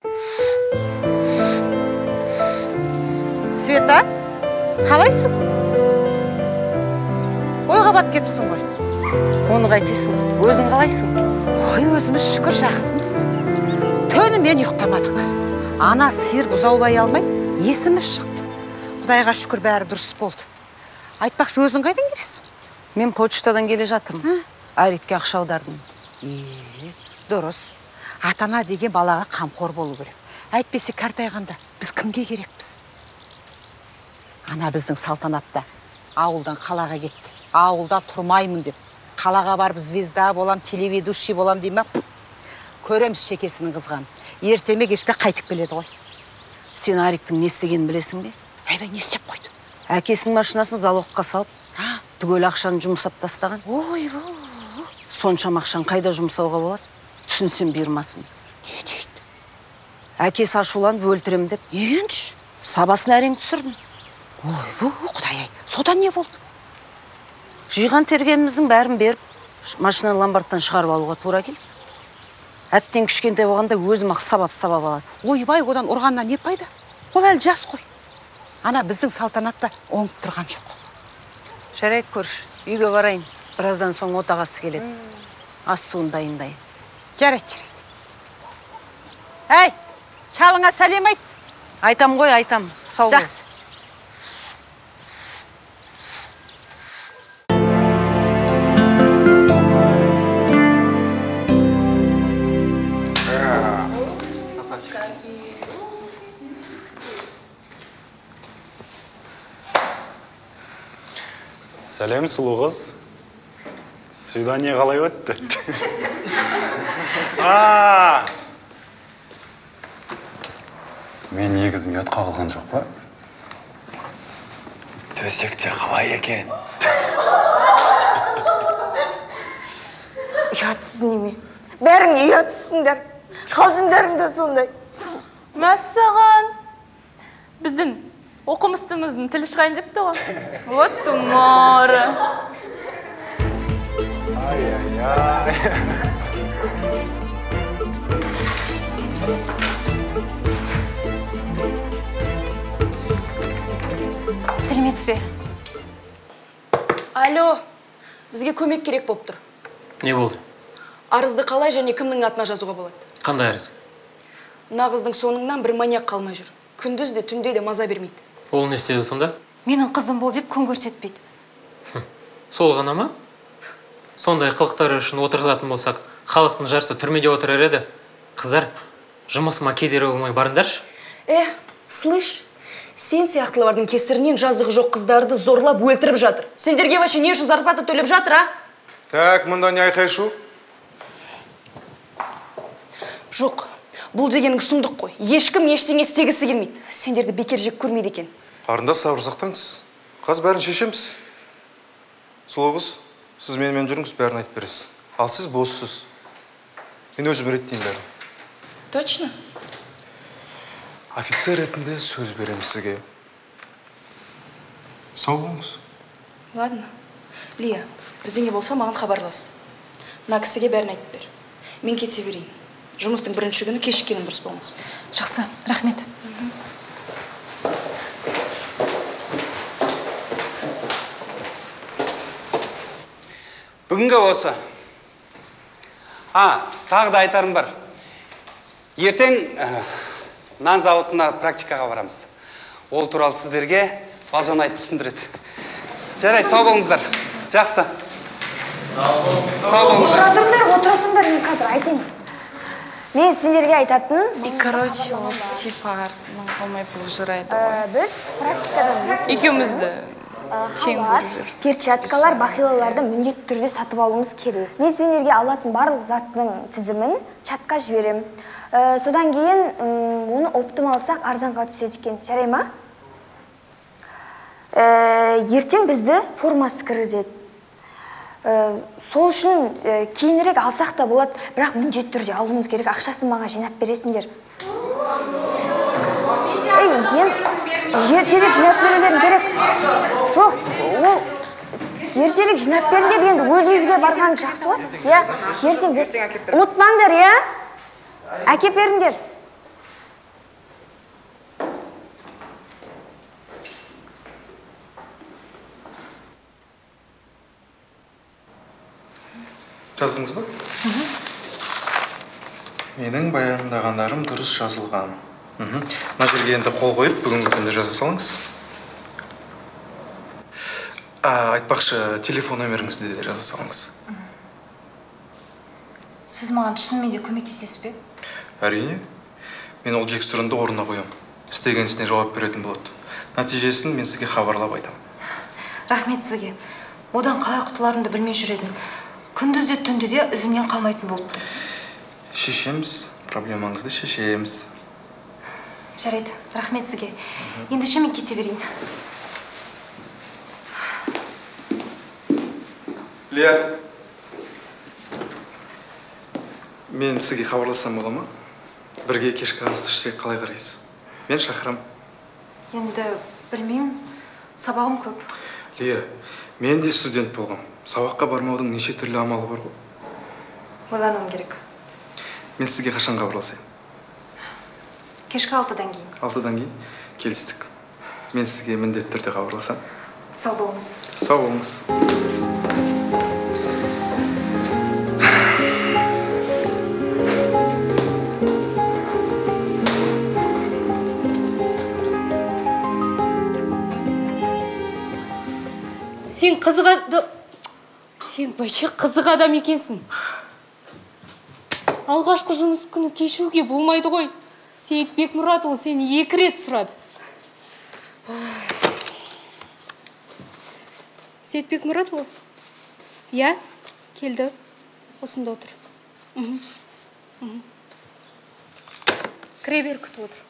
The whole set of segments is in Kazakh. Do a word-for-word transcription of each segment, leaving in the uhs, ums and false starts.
Света, қалайсың? Ойға бат кетіпсің ғой. Оны қайтесің? Өзің қалайсың? Ой, өзіміз шүкір жақсымыз. Төні мен ұйықтамадық. Ана сиыр бұзаулай алмай, есіміз шықты. Құдайға шүкір бәрі дұрыс болды. Айтпақшы, өзің қайдан келесің? Мен почтадан келе жатырмын. Арикке ақша аудардым. Е, дұрыс. Атана деген балаға қамқор болу керек. Әйтпесе картайғанда біз кімге керекпіз? Ана біздің салтанатта ауылдан қалаға кетті. Ауылда тұрмаймын деп. Қалаға барып звезда болам, телеведущий болам дей ма? Көреміз шекесінің қызған. Ертеме кешпей қайтып келеді ғой. Сен Ариктің не істегенін білесің бе? Әйбай, не істеп қойды? Әкесінің машинасын залогқа салып, түгел ақшаны жұмсап тастаған. Ой, соншама ақшаны қайда жұмсауға болады? Түсінсем бұйырмасын. Не дейді? Әкесі ашуланып өлтірем деп. Енш? Сабасын әрең түсірдім. Ой, бұл, Құдай-ай, содан не болды? Жиған тергеніміздің бәрін беріп, машинаны ломбардтан шығарып алуға тура келді. Әттен кішкентай болғанда өзім-ақ сабап-сабап алады. Ойбай, одан ұрғаннан не пайда? Ол әлі жас қой. Ана біздің салтанатта оңып тұрған жоқ. Жарайды, көрші, үйге барайын. Біраздан соң отағасы келеді. Ас суын дайындайын. Жарайды, жарайды. Әй, шалыңа сәлем айт. Айтам ғой, айтам. Сау бол. Жақсы. Сәлем, сұлу қыз. Свидание қалай өтті? Мен негізім ұят қағылған жоқ па? Төсекте қалай екен? Ұятсыз неме. Бәрің ұятсызсыңдар. Қалжыңдарың да сондай. Мәссаған. Біздің оқымыстымыздың тілі шығайын депті ғой. Вот тұмары. Ай-ай-ай. Сәлеметсіз бе? Алло, бізге көмек керек болып тұр. Не болды? Арызды қалай және кімнің атына жазуға болады? Қандай арыз? Мына қыздың соңынан бір маньяк қалмай жүр. Күндіз де түнде де маза бермейді. Ол не істеді сонда? Менің қызым бол деп күн көрсетпейді. Сол ғана ма? Сондай қылықтары үшін отырғызатын болсақ, халықтың жарысы түрмеде отырар еді. Қыздар, жұмысыма кедергі болмай барыңдаршы. Э, слышь, сен сияқтылардың кесірінен жаздығы жоқ қыздарды зорлап өлтіріп жатыр. Сендерге вообще не үшін зарплата төлеп жатыр, а? Так, мұнда не айқай-шу? Жоқ, бұл дегенің сұмдық қой. Ешкім ештеңе істегісі келмейді. Сендерді бекер жек көрмейді екен. Қарында сабыр сақтаңыз. Қаз бәрін шешеміз. Сұлу қыз, сіз менімен жүріңіз, бәрін айтып бересіз. Ал сіз боссыз. Мен өзім реттейін бәрін. Точно? Офицер ретінде сөз берем сізге. Сау болыңыз. Ладно. Лия, бірдеңе болса маған хабарлас. Мына кісіге бәрін айтып бер. Мен кете берейін. Жұмыстың бірінші күні кешіккенім дұрыс болмас. Жақсы, рахмет. Бүгінгі осы. А, тағы да айтарым бар. Ертең нан зауытына практикаға барамыз. Ол туралы сіздерге Балжан айтып түсіндіреді. Жарайды, сау болыңыздар. Жақсы. Сау болыңыздар. Отыратыңдар, отыратыңдар, мен қазір айтайын. Мен сендерге айтатын. И, короче, вот типа артынан қалмай бұл жырайды ғой. Біз практикадан екеумізді тең көріп жүр. Перчаткалар, бақилаларды міндетті түрде сатып алуымыз керек. Мен сендерге алатын барлық заттың тізімін чатқа жіберем. Содан кейін оны оптымалсақ арзанға түседі екен. Жарай ма? Ертең бізді формасы кіргізеді. Сол үшін кейінірек алсақ та болады, бірақ міндетті түрде алуымыз керек. Ақшасын маған жинап бересіңдер. Ертелік жинап берелерін керек. Жоқ, ол ертелік жинап беріңдер енді өзімізге барған жақсы ғой. Ертең ұмытпаңдар, иә? Әкеп беріңдер. Жаздыңыз ба? Менің баяндағандарым дұрыс жазылған. Мына жерге енді қол қойып, бүгінгі күнде жаза салыңыз. Айтпақшы, телефон нөміріңізді де жаза салыңыз. Сіз маған шынымен де көмектесесіз бе? Әрине. Мен ол жексұрынды орнына қоям. Істеген ісіне жауап беретін болады. Нәтижесін мен сізге хабарлап айтам. Рахмет сізге. Одан қалай құтыларымды білмей жүредім. Күндіз де түнде де ізімнен қалмайтын болыпты. Шешеміз, проблемаңызды шешеміз. Жарайды, рахмет сізге. Ендеше мен кете берейін. Лия, мен сізге хабарлассам бола ма? Бірге кешкі ас ішсек қалай қарайсыз? Мен шақырам. Енді білмеймін, сабағым көп. Лия, мен де студент болғам. Сабаққа бармаудың неше түрлі амалы бар ғой. Ойлануым керек. Мен сізге қашан хабарласайын? Кешкі алтыдан кейін. Алтыдан кейін келістік. Мен сізге міндетті түрде хабарласам. Сау болыңыз. Сау болыңыз. Сен қызық адам... Сен бәйше қызық адам екенсің. Алғашқы жұмыс күні кешуге болмайды ғой. Сейіт Бекмұратұлы сені екі рет сұрады. Сейіт Бекмұратұлы? Я? Келді. Осында отыр. Кіре бер, күтіп отыр.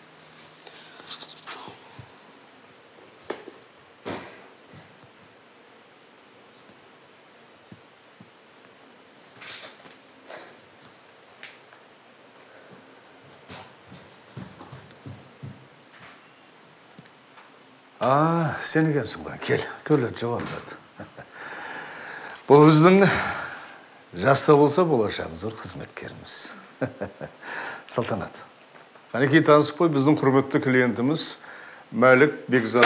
А, сен екенсің ғой. Кел, төрлет жоғарылады. Бұл біздің жаста болса болашағы зор қызметкеріміз. Салтанат. Қанекей танысып қой, біздің құрметті клиентіміз Мәлік Бекзат.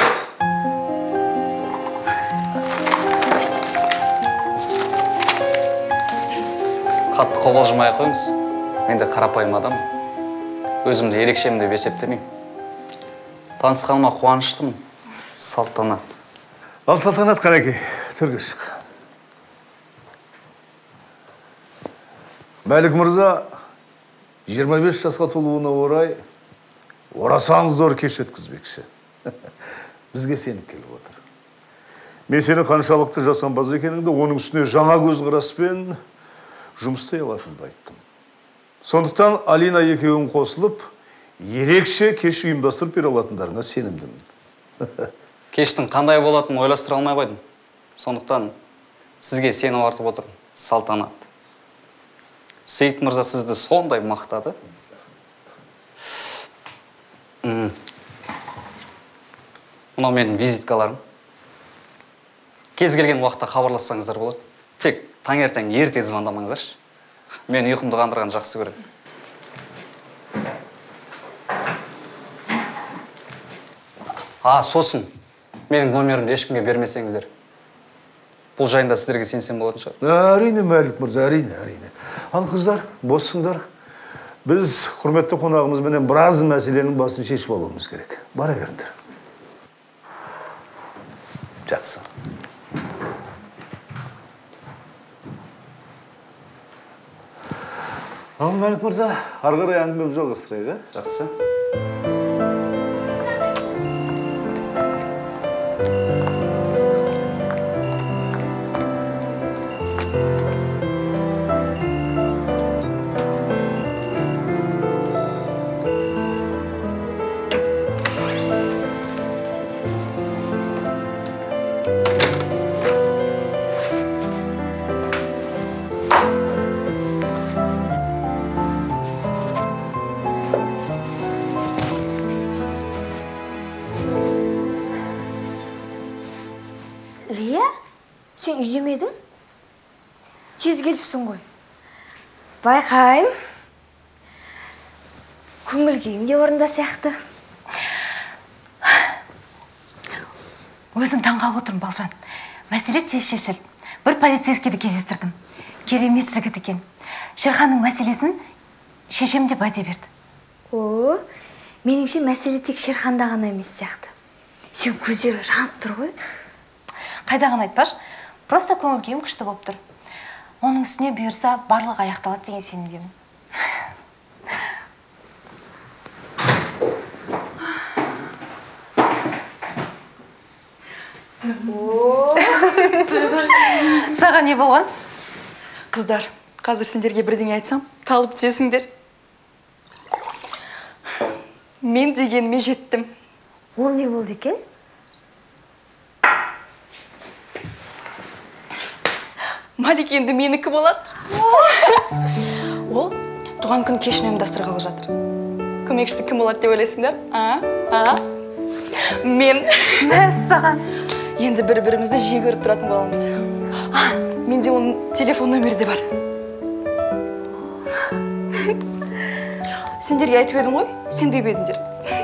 Қатты қобалжымай қойыңыз. Мен де қарапайым адам. Өзімді ерекшемін деп есептемеймін. Танысқаныма қуаныштымын. Салтанат. Ал Салтанат Қанекей, төрге шық. Мәлік мырза жиырма бес жасқа толуына орай орасан зор кеш өткізбекші. Бізге сеніп келіп отыр. Мен сені қаншалықты жасампаз екеніңді, оның үстіне жаңа көзқараспен жұмыстай алатынымды айттым. Сондықтан Алина екеуің қосылып, ерекше кеш ұйымдастырып бере алатындарына сенімдімін. Кештің қандай болатынын ойластыра алмай қойдым. Сондықтан сізге сеніп артып отырмын, Салтанат. Сейіт мырза сізді сондай мақтады. Мынау менің визиткаларым. Кез келген уақытта хабарлассаңыздар болады. Тек таңертең ерте звондамаңыздаршы. Мен ұйқымды қандырған жақсы көремін. А, сосын, менің номерімді ешкімге бермесеңіздер. Бұл жайында сіздерге сенсем болатын шығар. Әрине, Мәлік мырза, әрине, әрине. Ал қыздар, боссыңдар. Біз құрметті қонағымызбенен біраз мәселенің басын шешіп алуымыз керек. Бара беріңдер. Жақсы. Ал Мәлік мырза, ары қарай әңгімемізді жалғастырайық, а? Жақсы. Лия, сен үйде ме едің? Тез келіпсің ғой. Байқайым. Көңіл күйім де орында сияқты. Өзім таңғалып отырмын, Балжан. Мәселе тез шешілді. Бір полицейскийді кездестірдім. Керемет жігіт екен. Шерханның мәселесін шешем деп уәде берді. О, меніңше мәселе тек Шерханда ғана емес сияқты. Сен көздері жанып тұр ғой. Қайдағын айтпаш, просто көңіл күйім күшті болып тұр. Оның үстіне бұйырса барлығы аяқталады деген сенімдемін. Саған не болған? Қыздар, қазір сендерге бірдеңе айтсам, талып тесіңдер. Мен дегеніме жеттім. Ол не болды екен? Малик енді менікі болады. Ол туған күн кешін ұйымдастырғалы жатыр. Көмекшісі кім болады деп ойлайсыңдар? А? А? Мен. Мәссаған. Енді бір-бірімізді жиі көріп тұратын боламыз. А, менде оның телефон нөмері де бар. Сендерге айтып едім ғой, сенбеп едіңдер.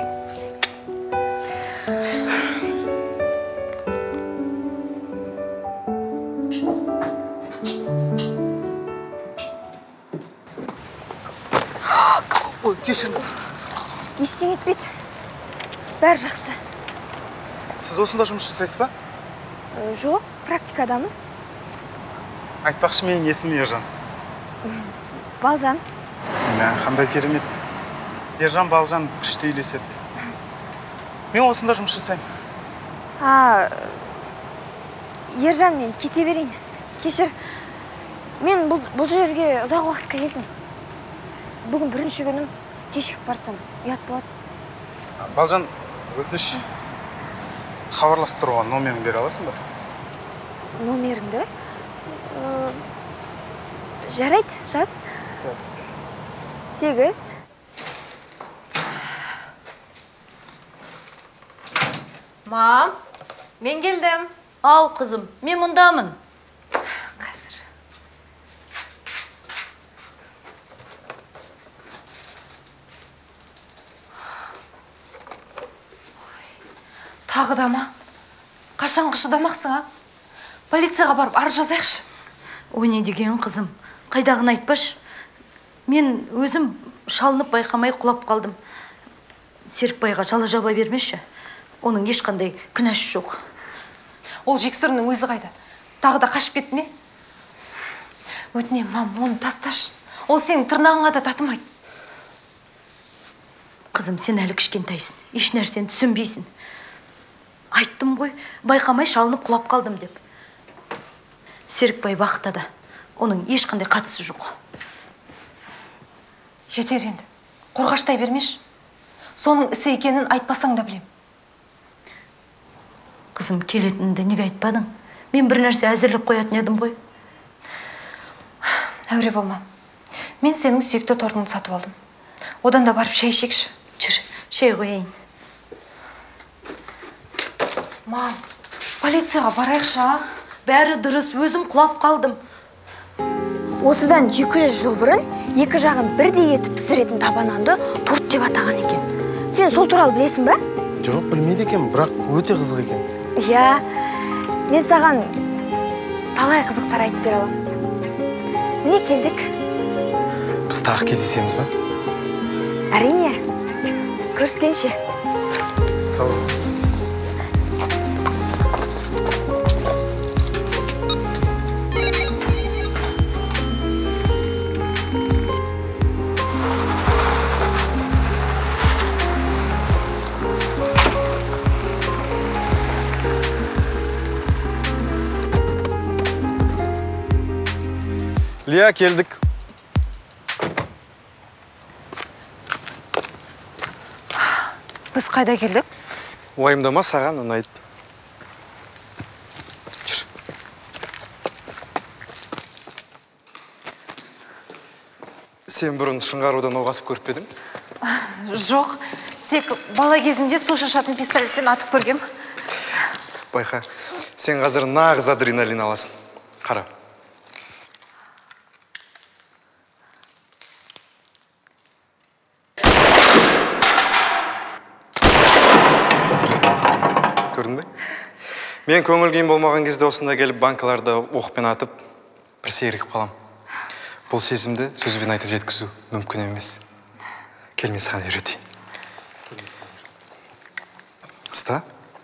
Ой, кешіріңіз. Ештеңе етпейді. Бәрі жақсы. Сіз осында жұмыс жасайсыз ба? Жоқ, практикадамын. Айтпақшы, менің есімім Ержан. Балжан. Мә, қандай керемет. Ержан, Балжан күшті үйлеседі. Мен осында жұмыс жасаймын. А, Ержан, мен кете берейін. Кешір, мен бұл, бұл жерге ұзақ уақытқа келдім. Бүгін бірінші күнім, кешігіп барсам, ұят болады. Балжан, өтініш. Хабарласып тұруға номерін бере аласың ба? Номеріңді? Жарайды, жаз. Сегіз. Мам, мен келдім. Ау, қызым, мен мұндамын. Қазір. Тағы да ма? Қашанғы шыдамақсың, а? Полицияға барып арыз жазайықшы. Ой, не деген қызым, қайдағын айтпаш. Мен өзім шалынып байқамай құлап қалдым. Серікбайға жала жаба бермеші. Оның ешқандай күнәсі жоқ. Ол жексұрының өзі қайда? Тағы да қашып кетті ме? Өтінем, мам, оны тасташ. Ол сенің тырнағыңа да татымайды. Қызым, сен әлі кішкентайсың, еш нәрсені түсінбейсің. Айттым ғой, байқамай шалынып құлап қалдым деп. Серікбай вақытта да, оның ешқандай қатысы жоқ. Жетер енді. Қорғаштай бермеш. Соның ісі екенін айтпасаң да білем. Қызым, келетінді неге айтпадың? Мен бір нәрсе әзірлеп қоятын едім ғой. Әуре болма. Мен сенің сүйікті тортыңды сатып алдым. Одан да барып шай ішекші. Жүр, шай қояйын. Мам, полицияға барайықшы, а? Бәрі дұрыс, өзім құлап қалдым. Осыдан екі жүз жыл бұрын екі жағын бірдей етіп пісіретін табананды торт деп атаған екен. Сен сол туралы білесің бе? Жоқ, білмейді екен, бірақ өте қызық екен. Иә, мен саған талай қызықтар айтып бере аламын. Міне келдік. Біз тағы кездесеміз ба? Әрине, көріскенше. Сау бол. Лия, келдік. Біз қайда келдік? Уайымдама, саған ұнайды. Жүр. Сен бұрын шыңғарудан оқ атып көріп едің? Жоқ, тек бала кезімде су шашатын пистолеттен атып көргем. Байқа, сен қазір нағыз адреналин аласың. Қара. Көрдің бе? Мен көңіл күйім болмаған кезде осында келіп банкаларды оқпен атып, бір сейрек қалам. бұл сезімді сөзбен айтып жеткізу мүмкін емес. Кел, мен саған үйретейін. Ұста.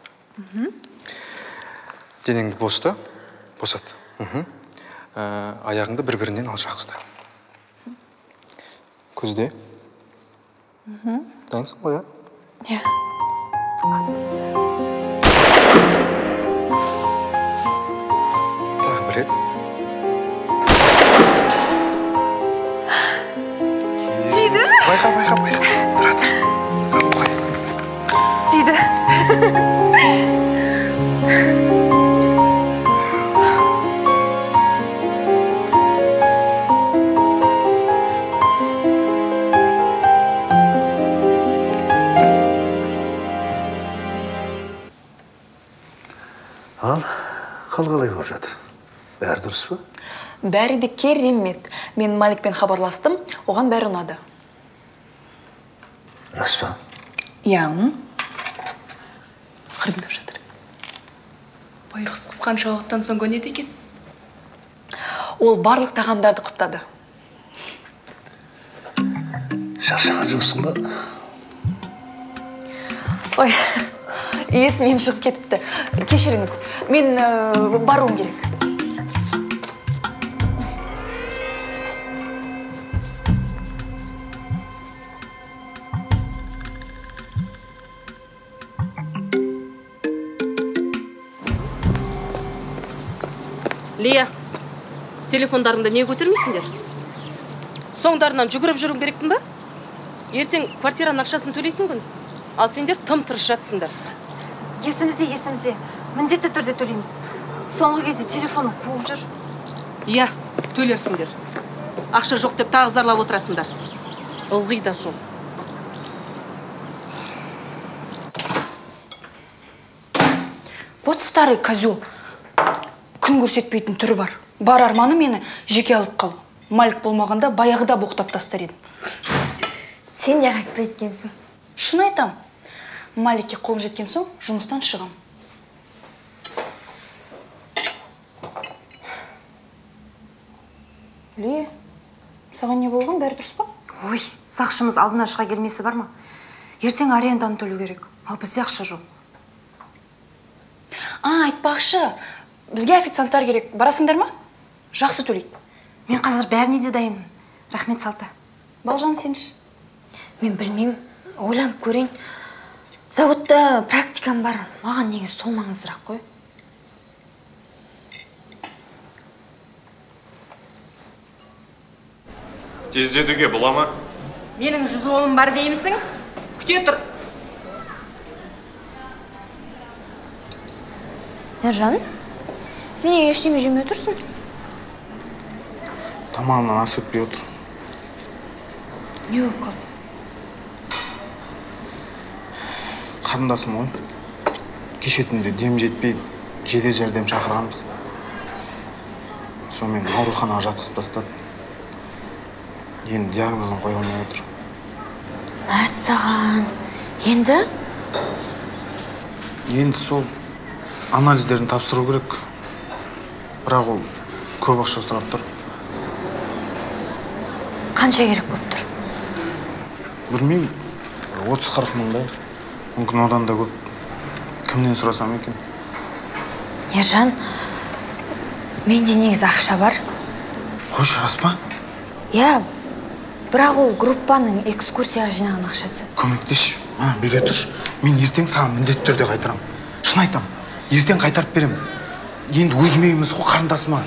Денеңді боста, босат. Аяғыңды бір-бірінен алшақ ұста. Көзде. Дайынсың ғой, Иә. Тағы бір рет. Тиді? Байқа, байқа, байқа. Тұрады. Сал қой. Тиді. Ал, қал-қалай болып жатыр? Бәрі дұрыс па? Бәрі де керемет. Мен Маликпен хабарластым, оған бәрі ұнады. Рас па? Иә. Қырындап жатыр. Байғұс қысқанша уақыттан соң көнеді екен. Ол барлық тағамдарды құптады. Шаршаған жоқсың ба? Ой, есімнен шығып кетіпті. Кешіріңіз, мен баруым керек. Лия, телефондарыңды не көтермейсіңдер? Соңдарынан жүгіріп жүруң керекпін ба? Ертең квартираның ақшасын төлейтін күн. Ал сендер тым тырыс жатсыңдар. Есімізде, есімізде. Міндетті түрде төлейміз. Соңғы кезде телефоным қуып жүр. Иә, төлерсіңдер. Ақша жоқ деп тағы зарлап отырасыңдар. Ылғи да сол. Вот старый козел. Күн көрсетпейтін түрі бар. Бар арманы мені жеке алып қалу. Малик болмағанда баяғыда боқтап тастар едім. Сен де қайтпай еткенсің. Шын айтам. Маликке қолым жеткен соң жұмыстан шығам. Ли, саған не болған? Бәрі дұрыс па? Ой, сақшымыз алдына шыға келмесі бар ма? Ертең аренданы төлеу керек. Ал бізде ақша жоқ. А, айтпақшы. Бізге официанттар керек. Барасыңдар ма? Жақсы төлейді. Мен қазір бәріне де дайынмын. Рахмет, Салта. Балжан, сенші? Мен білмеймін. Ойланып көрейін. Заводта практикам бар. Маған неге сол маңыздырақ қой. Тездетуге бола ма? Менің жүз оным бар деймісің? Күте тұр. Ержан, сен неге ештеңе жемей отырсың? Тамағымнан ас өтпей отыр. Не болып қалды? Қарындасым ғой. Кеше түнде дем жетпей жедел жәрдем шақырғанбыз. Сонымен ауруханаға жатқызып тастады. Енді диагнозын қоя алмай отыр. Мәссаған. Енді? Енді сол анализдерін тапсыру керек. Бірақ ол көп ақша сұрап тұр. Қанша керек болып тұр? Білмеймін, отыз қырық мыңдай. Мүмкін одан да көп. Кімнен сұрасам екен? Ержан, менде негізі ақша бар. Қойшы, рас па? Иә, бірақ ол группаның экскурсияға жинаған ақшасы. Көмектеш, бере тұр. Мен ертең саған міндетті түрде қайтарам. Шын айтам, ертең қайтарып берем. Енді өзіме емес қой, қарындасыма.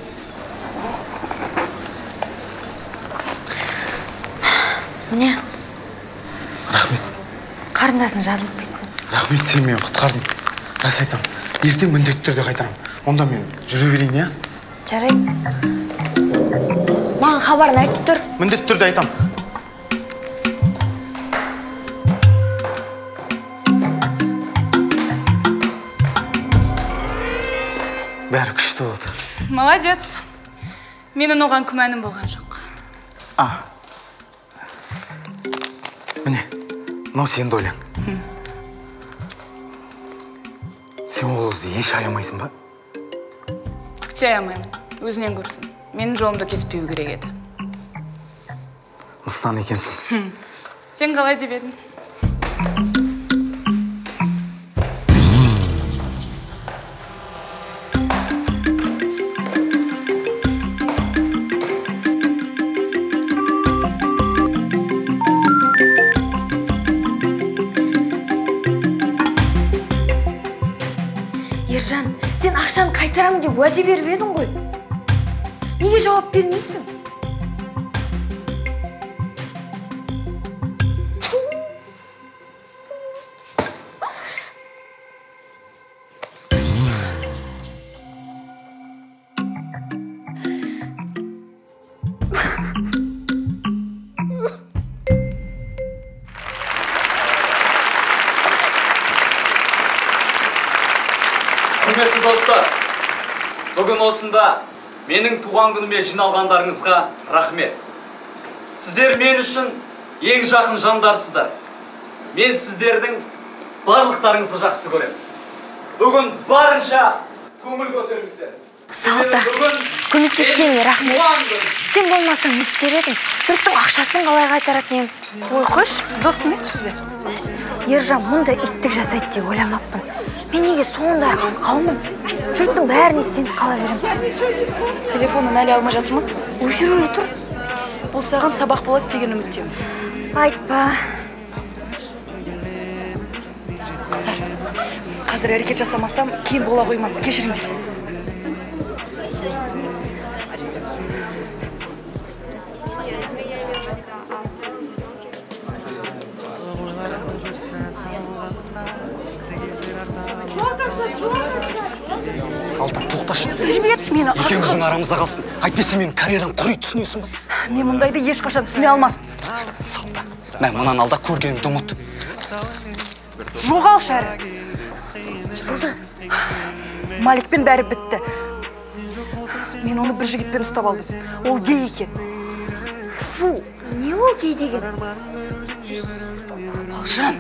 Міне. Рахмет. Қарындасың жазылып кетсін. Рахмет, сен мені құтқардың. Рас айтам, ертең міндетті түрде қайтарам. Онда мен жүре берейін, иә? Жарайды. Маған хабарын айтып тұр. Міндетті түрде айтам. Бәрі күшті болды. Молодец. Менің оған күмәнім болған жоқ. А. Міне, мынау сен доляң. Сен ол қызды еш аямайсың ба? Түкте аямаймын. Өзінен көрсін. Менің жолымды кеспеу керек еді. Мыстан екенсің. Сен қалай деп едің? Ержан, сен ақшаны қайтарам деп уәде беріп едің ғой. Неге жауап бермейсің? Құрметті достар, бүгін осында менің туған күніме жиналғандарыңызға рахмет. Сіздер мен үшін ең жақын жандарсыздар. Мен сіздердің барлықтарыңызды жақсы көремін. Бүгін барынша көңіл көтеріңіздер. Салта, көмектескеніңе рахмет. Сен болмасаң не істер едің? Жұрттың ақшасын қалай қайтаратын едім? Ой, қош, біз дос емеспіз бе? Ержан мұнда иттік жасайды деп ойламаппын. Мен неге соңында қалмын? Жұрттың бәріне сеніп қала берем. Телефонын әлі алмай жатыр ма? О, жүруге тұр. Бұл саған сабақ болады деген үміттемін. Айтпа. Қыздар, қазір әрекет жасамасам, кейін бола қоймас. Кешіріңдер. Салта, тоқташы. Жіберші мені, асқат. Екеуміздің арамызда қалсын. Айтпесе менің карьерам құри түсінесің ба? Мен мұндайды ешқашан түсіне алмаспын. Салта, мен мұнан алда көргенімді ұмыттым. Жоғал шәрі. Болды. Маликпен бәрі бітті. Мен оны бір жігітпен ұстап алдым. Ол гей екен. Фу, не ол гей деген? Балжан.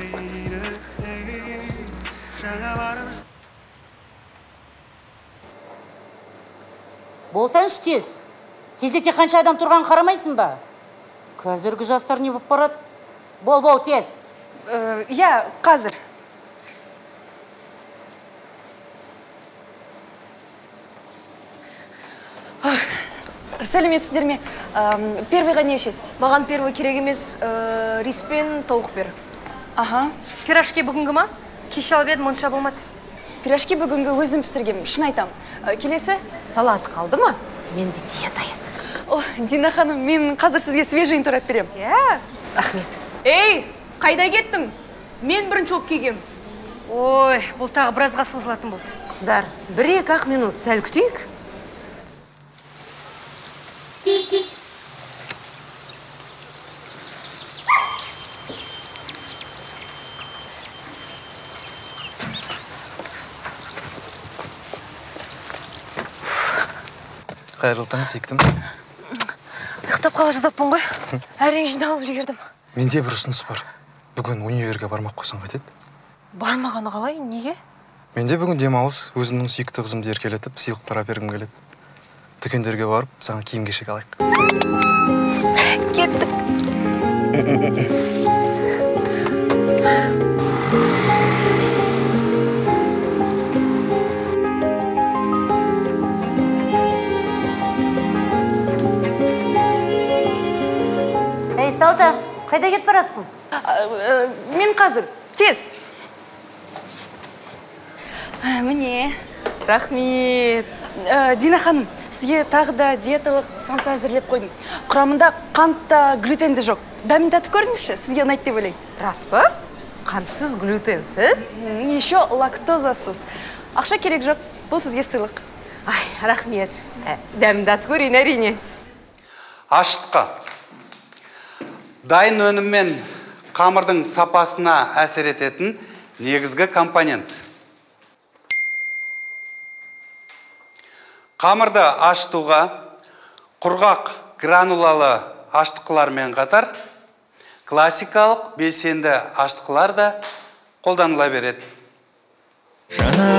Болсаңшы тез. Кезекте қанша адам тұрған қарамайсың ба? Қазіргі жастар не болып барады? Бол, бол, тез. Иә, қазір. Сәлеметсіздер ме? Первыйға не ішесіз? Маған первый керек емес, рис пен тауық бер. Аха. Пирожки бүгінгі ма? Кеше алып едім, онша болмады. Пирожки бүгінгі өзім пісіргем, шын айтам. Келесі? Салат қалды ма? Менде диета еді. О, Дина ханым, мен қазір сізге свежий турат берем. Иә, рахмет. Ей, қайда кеттің? Мен бірінші оп кигем. Ой, бұл тағы біразға созылатын болды. Қыздар, бір-екі ақ минут сәл күтейік. Қайырлы таң, сүйіктім. Ұйықтап қала жаздаппын ғой. Әрең жиналып үлгердім. Менде бір ұсыныс бар. Бүгін универге бармақ қойсан қайтеді? Бармағаны қалай, неге? Менде бүгін демалыс, өзімнің сүйікті қызымды еркелетіп, сыйлықтар бергім келеді. Дүкендерге барып, саған киім кешек алайық. Кеттік. Ей, Салта, қайда кетіп баратсың? Мен қазір, тез. Міне. Рахмет. Дина ханым, сізге тағы да диеталық самса әзірлеп қойдым. Құрамында қант та глютенді жоқ. Дәмін-дәті көріңізші, сізге ұнайды деп ойлаймын. Рас па? Қантсыз, глютенсіз? Еще лактозасыз. Ақша керек жоқ, бұл сізге сыйлық. Ай, рахмет. Дәмін-дәті көрейін әрине. Ашытқы. Дайын өнім мен қамырдың сапасына әсер ететін негізгі компонент. Қамырды ашытуға құрғақ гранулалы ашытқылармен қатар классикалық белсенді ашытқылар да қолданыла береді.